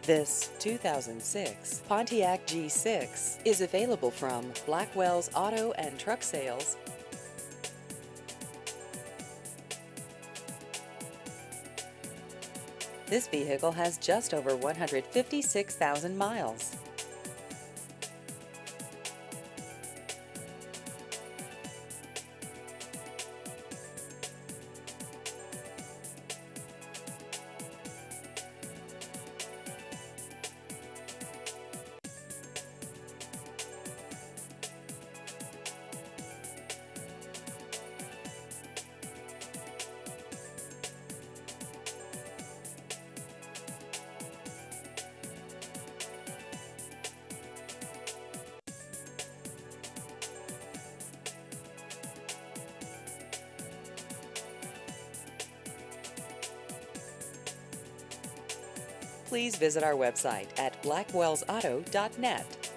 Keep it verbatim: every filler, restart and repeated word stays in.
This two thousand six Pontiac G six is available from Blackwell's Auto and Truck Sales. This vehicle has just over one hundred fifty-six thousand miles. Please visit our website at blackwells auto dot net.